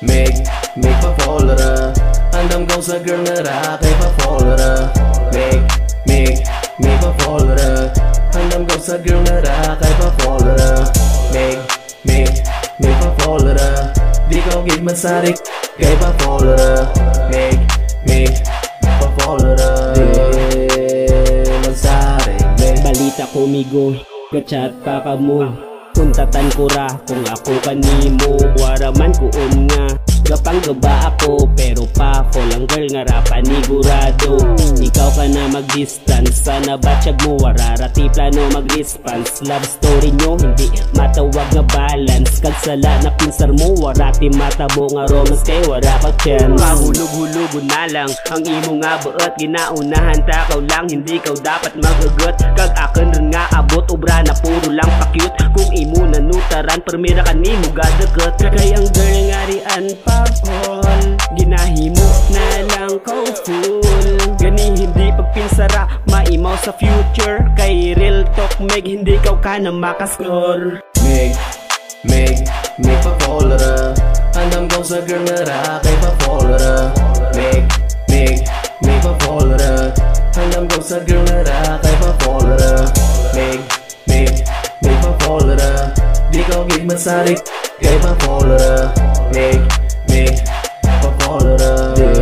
Mig pa-follow. Andam ko sa girl na ra kay pa-follow. Mig pa-follow. Andam ko sa girl na ra kay pa-follow. Mig pa-follow. Di ko gid masarik kay pa-follow. Mig pa-follow. Di masarik. Balita ko migo, gachat pa ka mo. Kuntatan ko ra kung ako kanimo. Waraman ko nga gapang gaba ako, pero pa fall ang girl nga ra panigurado. Ikaw ka na mag-distance, sana batsyag mo wararati plano mag-response. Love story nyo hindi matawag nga balance. Kagsala na pinsar mo warati matabo nga romance kay wara ka chance. Mahulog-hulugo na lang ang imo nga buot. Ginaunahan takaw lang hindi kaw dapat magagot. Kag akin rin nga abot obra na puro lang pa-cute. Kung imo nanutaran permira ka nimo gadeket. Kay ang girl nga rian pa all, ginahimo na lang ko full. Gani hindi pagpinsara maimaw sa future. Kay real talk meg hindi kaw ka na makascore. Mig pa-follow. Andam ko sa girl na ra kay pa-follow. Mig pa-follow. Andam ko sa girl na ra kay pa-follow. Mig pa-follow. Di ko gid masarik kay pa-follow. Mig pa-follow. Di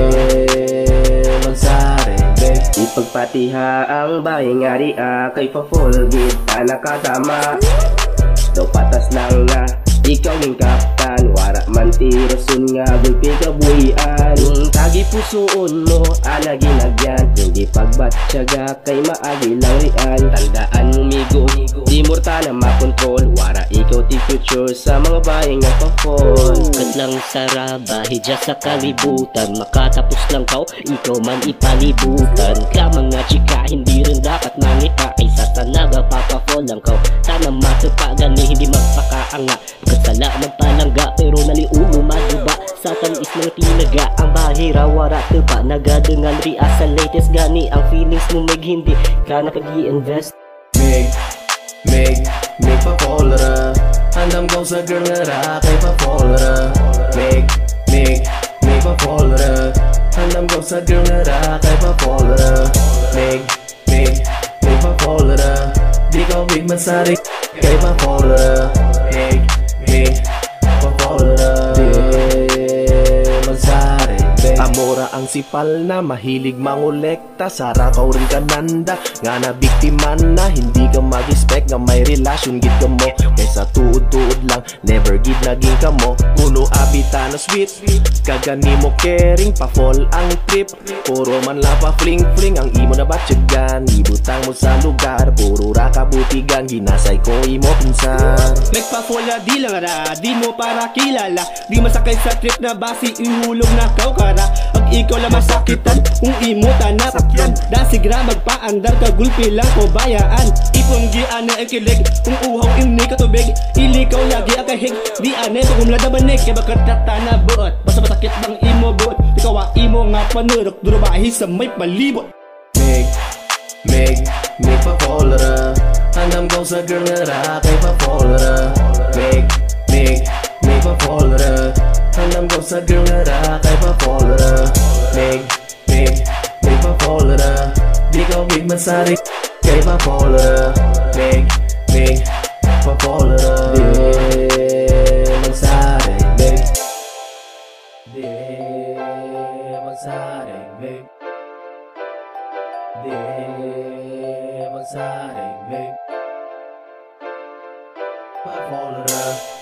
masarik. Ipagpatiha ang bahay nga ria kay pa-follow gid ta nakatama. Do patas lang na ikaw ning kaptan. Wara man tirasun nga gulpi kabuhian. Tagi pusoon mo ana ginagyan. Hindi pagbatyaga kay maagi lang rian. Tandaan mo migo, di morta na makontrol. Wara ikaw ti future sa mga bahay nga pa-fall. Kad lang saraba hidya sa kalibutan. Makatapos lang kaw ikaw man ipalibutan. Ka mga chika hindi rin dapat mangita. Kaysa sa nagapapafall lang kaw sana matupa gani hindi magpakaanga. Kasala magpalangga pero naliulo maduba. Sa tamis ng tinaga ang bahira wara tupa. Nagadengan ria sa latest gani ang feelings mo meg hindi ka na pag-i-invest. Mig pa-follow. Andam ko sa girl na ra kay pa-follow. Mig pa-follow. Andam ko sa girl na ra kay pa-follow. Mig pa-follow. Di ko gid masarik kay pa-follow. Mig pa-follow. Di masarik. Amora ang sipal na mahilig mangolekta. Sara ka rin kananda nga na biktima na. Hindi ka mag-expect nga may relasyon gid ka mo. Kaysa tuod-tuod lang never gid naging ka mo. Puno abita na sweet kagani mo caring pa-fall ang trip. Puro man la pa fling-fling ang imo na batyagan. Ibutang mo sa lugar puro ra kabutigan. Ginasay ko imo pinsan. Nagpa-follow di lang ra di mo para kilala. Di masakay sa trip na basi ihulog na kaw kara. Pag ikaw lang masakitan kung imo tanapakyan. Dasigra magpaandar ka gulpi lang ko bayaan. Ipunggi ana ikilig kung uhaw imni katubig. Ilikaw lagi akahig di ane pagumlada banig. Kaya bakat na buot basta masakit bang imo buot. Ikaw imo nga panurok durabahi sa may palibot. Mig pa-follow. Andam ko sa girl na ra kay pa-follow. Mig pa-follow. Andam ko sa girl na ra kay pa-follow. Mig pa-follow. Di ko gid masarik kay pa-follow. Mig pa-follow. Di masarik. Di masarik. Di masarik. Pa-follow.